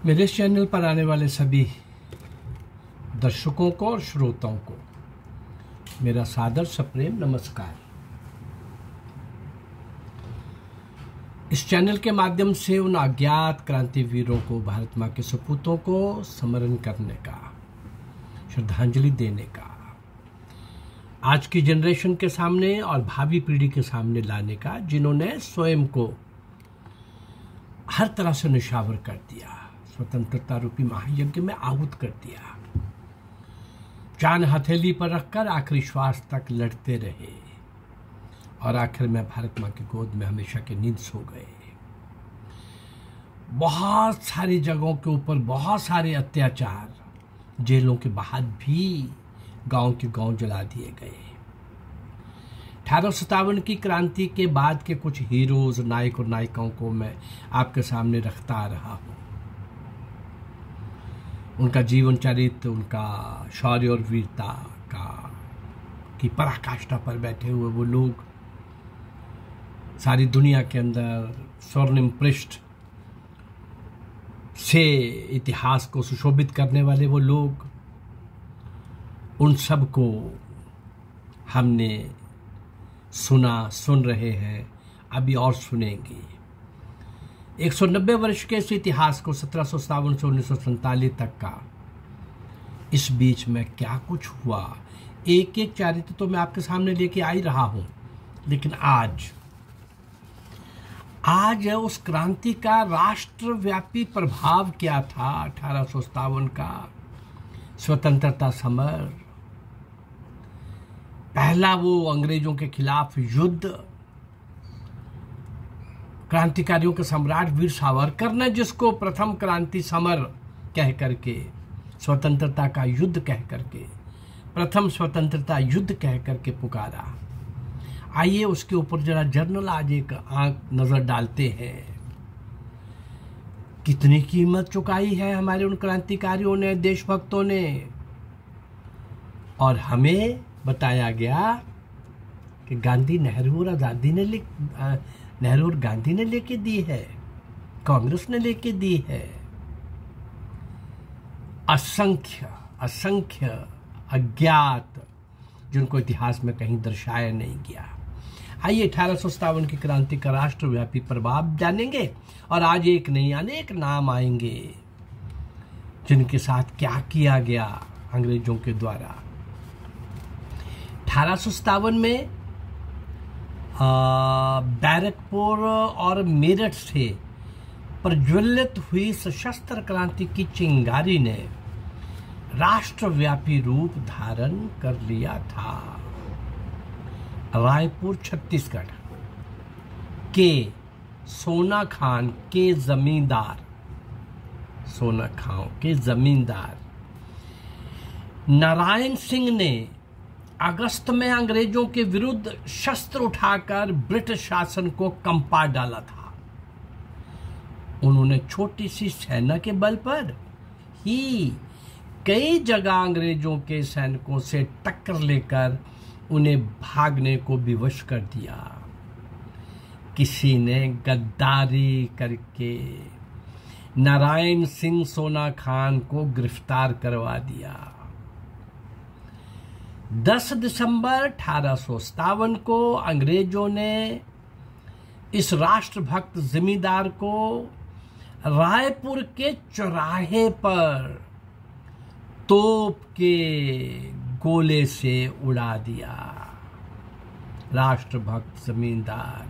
मेरे इस चैनल पर आने वाले सभी दर्शकों को और श्रोताओं को मेरा सादर सप्रेम नमस्कार। इस चैनल के माध्यम से उन अज्ञात क्रांतिवीरों को, भारत माँ के सपूतों को स्मरण करने का, श्रद्धांजलि देने का, आज की जनरेशन के सामने और भावी पीढ़ी के सामने लाने का, जिन्होंने स्वयं को हर तरह से निशावर कर दिया, स्वतंत्रता रूपी महायज्ञ में आहुत कर दिया, जान हथेली पर रखकर आखिरी श्वास तक लड़ते रहे और आखिर में भारत माँ की गोद में हमेशा की नींद सो गए। बहुत सारी जगहों के ऊपर बहुत सारे अत्याचार, जेलों के बाहर भी गांव के गांव जला दिए गए। 1857 की क्रांति के बाद के कुछ हीरोज, नायक और नायिकाओं को मैं आपके सामने रखता आ रहा हूं। उनका जीवन चरित्र, उनका शौर्य और वीरता की पराकाष्ठा पर बैठे हुए वो लोग, सारी दुनिया के अंदर स्वर्णिम पृष्ठ से इतिहास को सुशोभित करने वाले वो लोग, उन सब को हमने सुना, सुन रहे हैं, अभी और सुनेंगे। 190 वर्ष के इस इतिहास को 1757 से 1947 तक का, इस बीच में क्या कुछ हुआ, एक एक चरित्र तो मैं आपके सामने लेके आ ही रहा हूं। लेकिन आज उस क्रांति का राष्ट्रव्यापी प्रभाव क्या था। 1857 का स्वतंत्रता समर, पहला वो अंग्रेजों के खिलाफ युद्ध, क्रांतिकारियों के सम्राट वीर सावरकर ने जिसको प्रथम क्रांति समर कह करके, स्वतंत्रता का युद्ध कह करके, प्रथम स्वतंत्रता युद्ध कह करके पुकारा। आइए उसके ऊपर जरा जर्नल आज एक आंख नजर डालते हैं। कितनी कीमत चुकाई है हमारे उन क्रांतिकारियों ने, देशभक्तों ने। और हमें बताया गया कि गांधी, नेहरू और गांधी ने लेके दी है, कांग्रेस ने लेके दी है। असंख्य अज्ञात, जिनको इतिहास में कहीं दर्शाया नहीं गया। आइए 1857 की क्रांति का राष्ट्रव्यापी प्रभाव जानेंगे और आज एक नहीं अनेक नाम आएंगे जिनके साथ क्या किया गया अंग्रेजों के द्वारा। 1857 में बैरकपुर और मेरठ से प्रज्वलित हुई सशस्त्र क्रांति की चिंगारी ने राष्ट्रव्यापी रूप धारण कर लिया था। रायपुर छत्तीसगढ़ के सोना खान के जमींदार नारायण सिंह ने अगस्त में अंग्रेजों के विरुद्ध शस्त्र उठाकर ब्रिटिश शासन को कंपा डाला था। उन्होंने छोटी सी सेना के बल पर ही कई जगह अंग्रेजों के सैनिकों से टक्कर लेकर उन्हें भागने को विवश कर दिया। किसी ने गद्दारी करके नारायण सिंह सोना खान को गिरफ्तार करवा दिया। 10 दिसंबर 1857 को अंग्रेजों ने इस राष्ट्रभक्त जमींदार को रायपुर के चौराहे पर तोप के गोले से उड़ा दिया। राष्ट्रभक्त जमींदार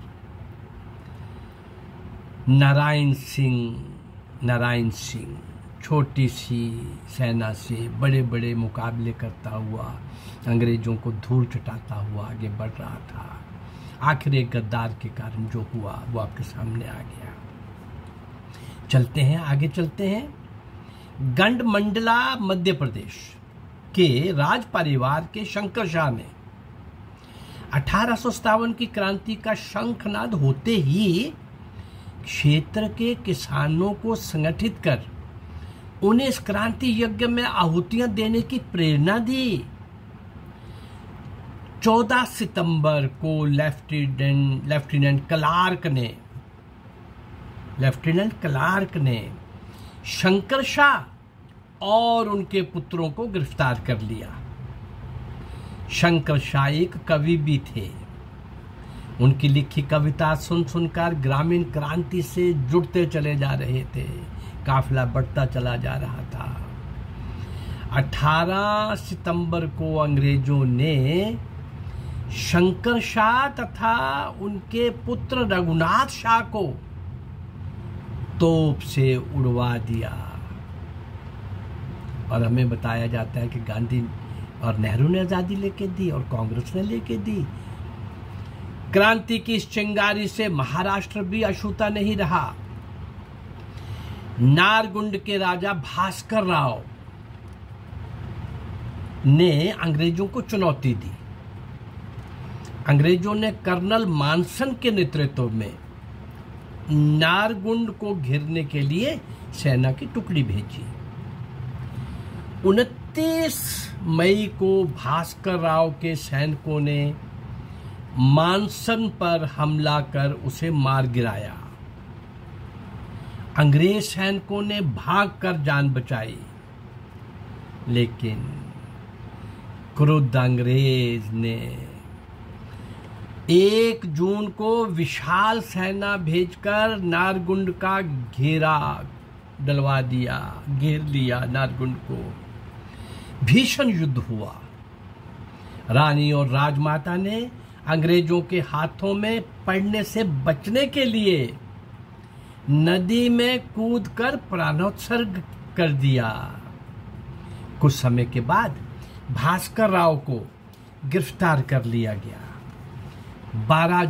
नारायण सिंह छोटी सी सेना से बड़े बड़े मुकाबले करता हुआ, अंग्रेजों को धूल चटाता हुआ आगे बढ़ रहा था। आखिर एक गद्दार के कारण जो हुआ वो आपके सामने आ गया। आगे चलते हैं। गंडमंडला मध्य प्रदेश के राज परिवार के शंकर शाह ने 1857 की क्रांति का शंखनाद होते ही क्षेत्र के किसानों को संगठित कर उन्हें इस क्रांति यज्ञ में आहुतियां देने की प्रेरणा दी। 14 सितंबर को लेफ्टिनेंट क्लार्क ने शंकर शाह और उनके पुत्रों को गिरफ्तार कर लिया। शंकर शाह एक कवि भी थे। उनकी लिखी कविता सुन सुनकर ग्रामीण क्रांति से जुड़ते चले जा रहे थे। काफिला बढ़ता चला जा रहा था। 18 सितंबर को अंग्रेजों ने शंकर शाह तथा उनके पुत्र रघुनाथ शाह को तोप से उड़वा दिया। और हमें बताया जाता है कि गांधी और नेहरू ने आजादी लेके दी और कांग्रेस ने लेके दी। क्रांति की इस चिंगारी से महाराष्ट्र भी अछूता नहीं रहा। नारगुंड के राजा भास्कर राव ने अंग्रेजों को चुनौती दी। अंग्रेजों ने कर्नल मानसन के नेतृत्व में नारगुंड को घेरने के लिए सेना की टुकड़ी भेजी। 29 मई को भास्कर राव के सैनिकों ने मानसन पर हमला कर उसे मार गिराया। अंग्रेज सैनिकों ने भागकर जान बचाई, लेकिन क्रुद्ध अंग्रेज ने 1 जून को विशाल सेना भेजकर नारगुंड का घेरा डलवा दिया, घेर लिया नारगुंड को। भीषण युद्ध हुआ। रानी और राजमाता ने अंग्रेजों के हाथों में पड़ने से बचने के लिए नदी में कूदकर प्राणोत्सर्ग कर दिया। कुछ समय के बाद भास्कर राव को गिरफ्तार कर लिया गया। 12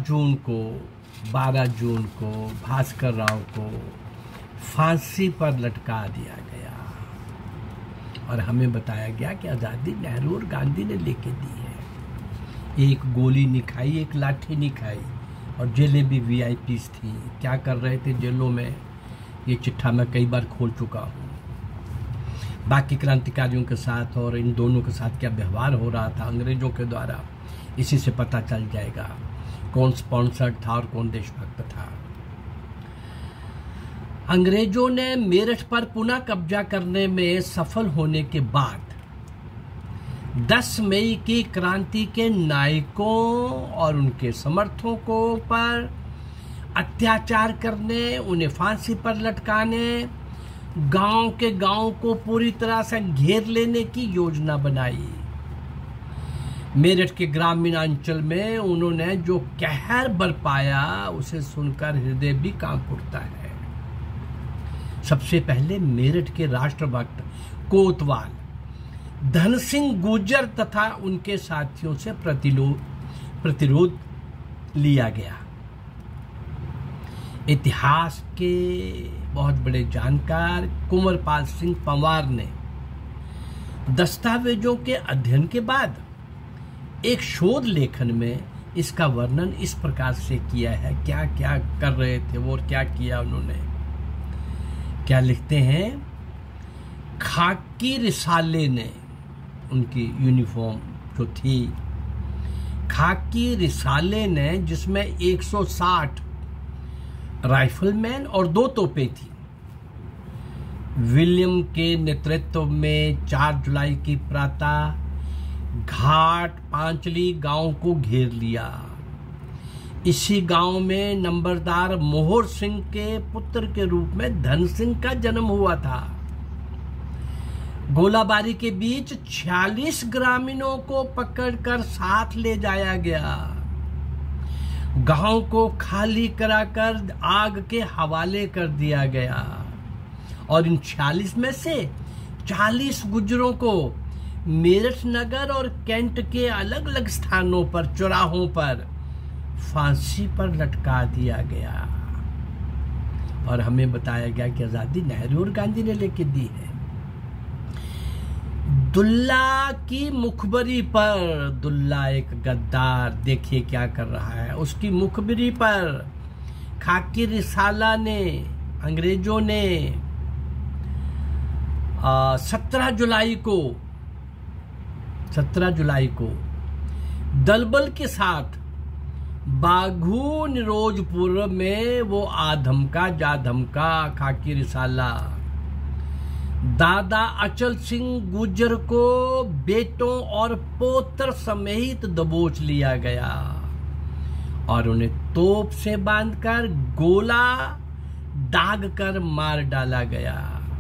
जून को भास्कर राव को फांसी पर लटका दिया गया। और हमें बताया गया कि आज़ादी नेहरू और गांधी ने लेके दी है। एक गोली नहीं खाई, एक लाठी नहीं खाई। और जेलें भी वीआईपीज़ थी। क्या कर रहे थे जेलों में, ये चिट्ठा मैं कई बार खोल चुका हूँ। बाकी क्रांतिकारियों के साथ और इन दोनों के साथ क्या व्यवहार हो रहा था अंग्रेजों के द्वारा, इसी से पता चल जाएगा कौन स्पॉन्सर्ड था और कौन देशभक्त था। अंग्रेजों ने मेरठ पर पुनः कब्जा करने में सफल होने के बाद 10 मई की क्रांति के नायकों और उनके समर्थकों पर अत्याचार करने, उन्हें फांसी पर लटकाने, गांव के गांव को पूरी तरह से घेर लेने की योजना बनाई। मेरठ के ग्रामीण अंचल में उन्होंने जो कहर बरपाया उसे सुनकर हृदय भी कांप उठता है। सबसे पहले मेरठ के राष्ट्रभक्त कोतवाल धन सिंह गुर्जर तथा उनके साथियों से प्रतिरोध लिया गया। इतिहास के बहुत बड़े जानकार कुंवरपाल सिंह पंवार ने दस्तावेजों के अध्ययन के बाद एक शोध लेखन में इसका वर्णन इस प्रकार से किया है। क्या क्या कर रहे थे वो और क्या किया उन्होंने। क्या लिखते हैं, खाकी रिसाले ने, उनकी यूनिफॉर्म जो थी, खाकी रिसाले ने जिसमें 160 राइफलमैन और 2 तोपें थी, विलियम के नेतृत्व में 4 जुलाई की प्रातः घाट पांचली गांव को घेर लिया। इसी गांव में नंबरदार मोहर सिंह के पुत्र के रूप में धन सिंह का जन्म हुआ था। गोलाबारी के बीच 46 ग्रामीणों को पकड़कर साथ ले जाया गया। गांव को खाली कराकर आग के हवाले कर दिया गया और इन 46 में से 40 गुजरों को मेरठ नगर और कैंट के अलग अलग स्थानों पर, चौराहों पर फांसी पर लटका दिया गया। और हमें बताया गया कि आजादी नेहरू और गांधी ने लेके दी है। दुल्ला की मुखबरी पर, दुल्ला एक गद्दार, देखिए क्या कर रहा है, उसकी मुखबरी पर खाकी रिसाला ने, अंग्रेजों ने 17 जुलाई को दलबल के साथ बाघू निरोजपुर में वो आधमका जा धमका खाकी रिसाला दादा अचल सिंह गुर्जर को बेटों और पोत्र समेत दबोच लिया गया और उन्हें तोप से बांधकर गोला दाग कर मार डाला गया।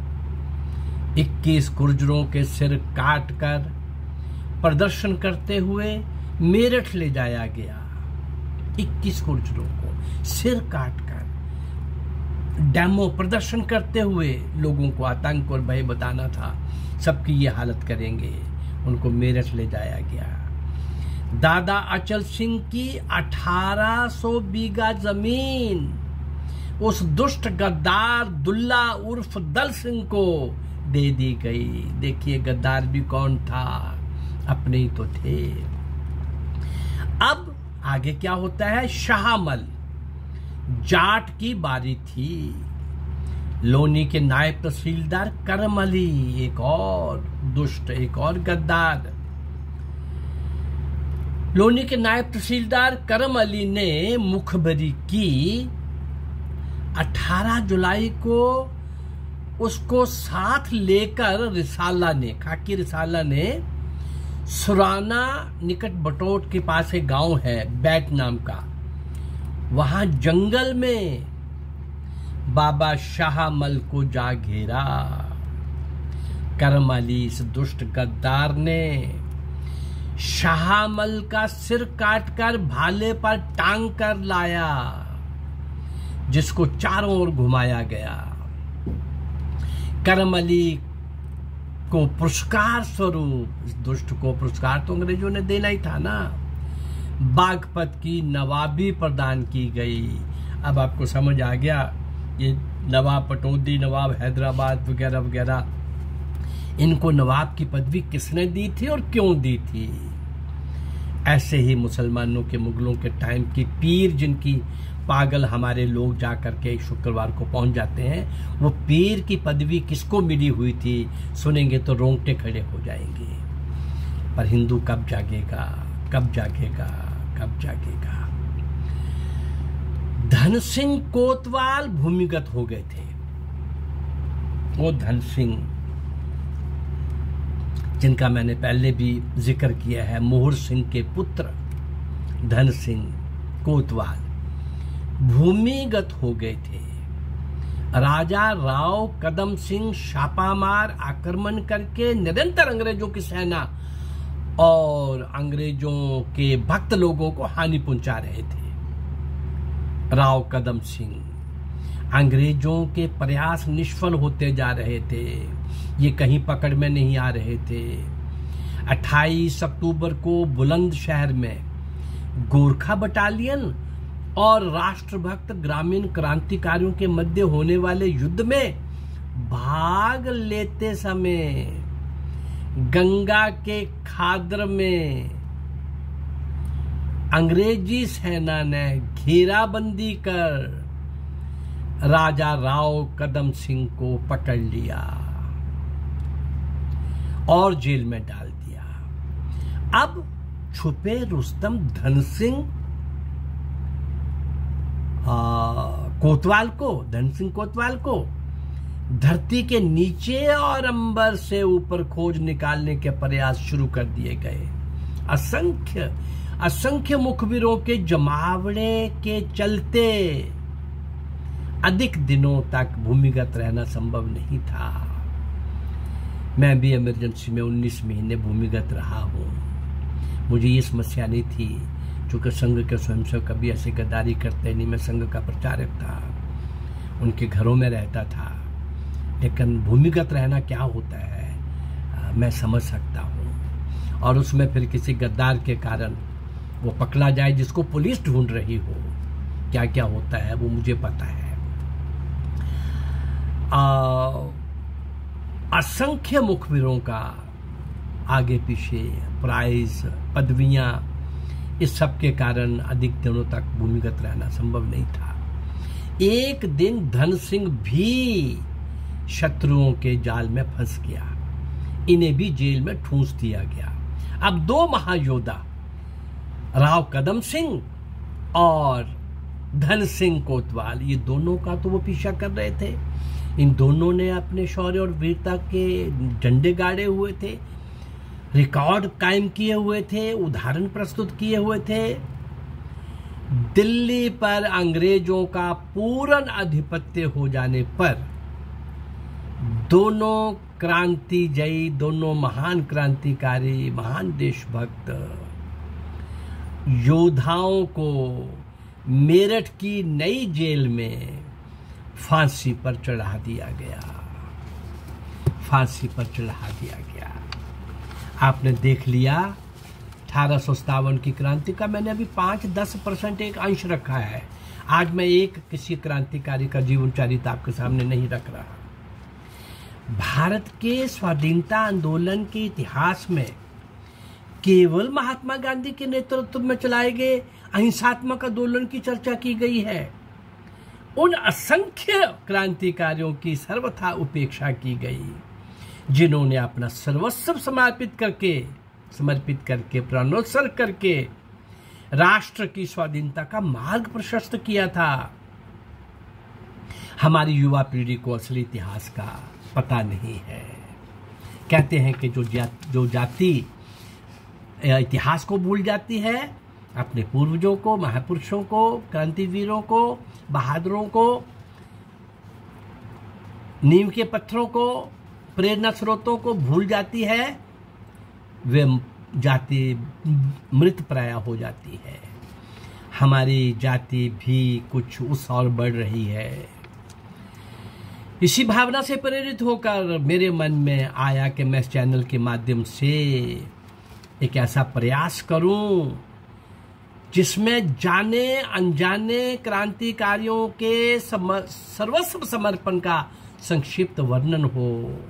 21 गुर्जरों के सिर काटकर प्रदर्शन करते हुए मेरठ ले जाया गया। 21 गुर्जरों को सिर काटकर डेमो प्रदर्शन करते हुए लोगों को आतंक और भय बताना था, सबकी ये हालत करेंगे। उनको मेरठ ले जाया गया। दादा अचल सिंह की 1800 बीघा जमीन उस दुष्ट गद्दार दुल्ला उर्फ दल सिंह को दे दी गई। देखिए गद्दार भी कौन था, अपने ही तो थे। अब आगे क्या होता है? शाहमल जाट की बारी थी। लोनी के नायब तहसीलदार करम अली, एक और दुष्ट, एक और गद्दार। लोनी के नायब तहसीलदार करम अली ने मुखबरी की। 18 जुलाई को उसको साथ लेकर रिसाला ने, खाकी रिसाला ने, सुराना निकट बटोट के पास एक गांव है बैट नाम का, वहां जंगल में बाबा शाहमल को जा घेरा। करम अली इस दुष्ट गद्दार ने शाहमल का सिर काटकर भाले पर टांग कर लाया, जिसको चारों ओर घुमाया गया। करम अली को पुरस्कार स्वरूप, इस दुष्ट को पुरस्कार तो अंग्रेजों ने देना ही था ना, बागपत की नवाबी प्रदान की गई। अब आपको समझ आ गया, ये नवाब पटौदी, नवाब हैदराबाद वगैरह वगैरह, इनको नवाब की पदवी किसने दी थी और क्यों दी थी। ऐसे ही मुसलमानों के, मुगलों के टाइम की पीर, जिनकी पागल हमारे लोग जा करके शुक्रवार को पहुंच जाते हैं, वो पीर की पदवी किसको मिली हुई थी, सुनेंगे तो रोंगटे खड़े हो जाएंगे। पर हिंदू कब जागेगा, कब जागेगा, कब जागेगा। धन सिंह कोतवाल भूमिगत हो गए थे। वो धन सिंह जिनका मैंने पहले भी जिक्र किया है, मोहर सिंह के पुत्र धन सिंह कोतवाल भूमिगत हो गए थे। राजा राव कदम सिंह छापामार आक्रमण करके निरंतर अंग्रेजों की सेना और अंग्रेजों के भक्त लोगों को हानि पहुंचा रहे थे। राव कदम सिंह, अंग्रेजों के प्रयास निष्फल होते जा रहे थे, ये कहीं पकड़ में नहीं आ रहे थे। 28 अक्टूबर को बुलंदशहर में गोरखा बटालियन और राष्ट्रभक्त ग्रामीण क्रांतिकारियों के मध्य होने वाले युद्ध में भाग लेते समय गंगा के खादर में अंग्रेजी सेना ने घेराबंदी कर राजा राव कदम सिंह को पकड़ लिया और जेल में डाल दिया। अब छुपे रुस्तम धन सिंह कोतवाल को धरती के नीचे और अंबर से ऊपर खोज निकालने के प्रयास शुरू कर दिए गए। असंख्य मुखबिरों के जमावड़े के चलते अधिक दिनों तक भूमिगत रहना संभव नहीं था। मैं भी इमरजेंसी में 19 महीने भूमिगत रहा हूं। मुझे ये समस्या नहीं थी, चूंकि संघ के स्वयंसेवक कभी ऐसे गद्दारी करते नहीं। मैं संघ का प्रचारक था, उनके घरों में रहता था, लेकिन भूमिगत रहना क्या होता है मैं समझ सकता हूं। और उसमें फिर किसी गद्दार के कारण वो पकड़ा जाए जिसको पुलिस ढूंढ रही हो, क्या क्या होता है वो मुझे पता है। असंख्य मुखबिरों का आगे पीछे प्राइज, पदवियां, इस सब के कारण अधिक दिनों तक भूमिगत रहना संभव नहीं था। एक दिन धन सिंह भी शत्रुओं के जाल में फंस गया, इन्हें भी जेल में ठूंस दिया गया। अब दो महायोद्धा राव कदम सिंह और धन सिंह कोतवाल, ये दोनों का तो वो पीछा कर रहे थे। इन दोनों ने अपने शौर्य और वीरता के झंडे गाड़े हुए थे, रिकॉर्ड कायम किए हुए थे, उदाहरण प्रस्तुत किए हुए थे। दिल्ली पर अंग्रेजों का पूर्ण आधिपत्य हो जाने पर दोनों क्रांतिजयी, दोनों महान क्रांतिकारी, महान देशभक्त योद्धाओं को मेरठ की नई जेल में फांसी पर चढ़ा दिया गया। फांसी पर चढ़ा दिया गया। आपने देख लिया 1857 की क्रांति का मैंने अभी 5-10% एक अंश रखा है। आज मैं एक किसी क्रांतिकारी का जीवन चरित्र आपके सामने नहीं रख रहा। भारत के स्वाधीनता आंदोलन के इतिहास में केवल महात्मा गांधी के नेतृत्व में चलाए गए अहिंसात्मक आंदोलन की चर्चा की गई है। उन असंख्य क्रांतिकारियों की सर्वथा उपेक्षा की गई जिन्होंने अपना सर्वस्व समर्पित करके प्राणोत्सर्ग करके राष्ट्र की स्वाधीनता का मार्ग प्रशस्त किया था। हमारी युवा पीढ़ी को असली इतिहास का पता नहीं है। कहते हैं कि जो जाति इतिहास को भूल जाती है, अपने पूर्वजों को, महापुरुषों को, क्रांतिवीरों को, बहादुरों को, नींव के पत्थरों को, प्रेरणा स्रोतों को भूल जाती है, वे जाति मृतप्राय हो जाती है। हमारी जाति भी कुछ उस और बढ़ रही है। इसी भावना से प्रेरित होकर मेरे मन में आया कि मैं इस चैनल के माध्यम से एक ऐसा प्रयास करूं जिसमें जाने अनजाने क्रांतिकारियों के सर्वस्व समर्पण का संक्षिप्त वर्णन हो।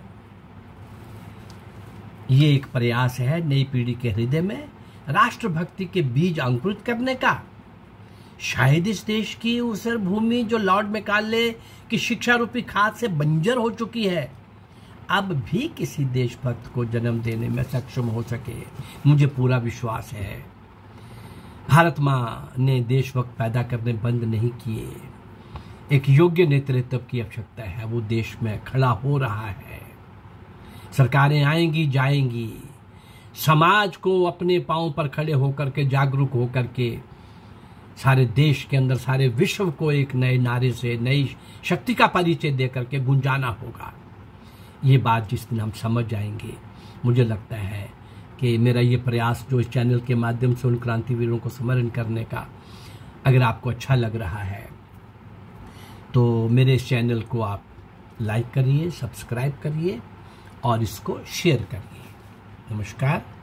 ये एक प्रयास है नई पीढ़ी के हृदय में राष्ट्रभक्ति के बीज अंकुरित करने का। शायद इस देश की उस भूमि जो लॉर्ड मैकाले की शिक्षा रूपी खाद से बंजर हो चुकी है, अब भी किसी देशभक्त को जन्म देने में सक्षम हो सके। मुझे पूरा विश्वास है। भारत माँ ने देशभक्त पैदा करने बंद नहीं किए। एक योग्य नेतृत्व की आवश्यकता है, वो देश में खड़ा हो रहा है। सरकारें आएंगी जाएंगी, समाज को अपने पांव पर खड़े होकर के, जागरूक होकर के सारे देश के अंदर, सारे विश्व को एक नए नारे से, नई शक्ति का परिचय देकर के गुंजाना होगा। ये बात जिस दिन हम समझ जाएंगे, मुझे लगता है कि मेरा ये प्रयास जो इस चैनल के माध्यम से उन क्रांतिवीरों को स्मरण करने का, अगर आपको अच्छा लग रहा है तो मेरे इस चैनल को आप लाइक करिए, सब्सक्राइब करिए और इसको शेयर करिए। नमस्कार।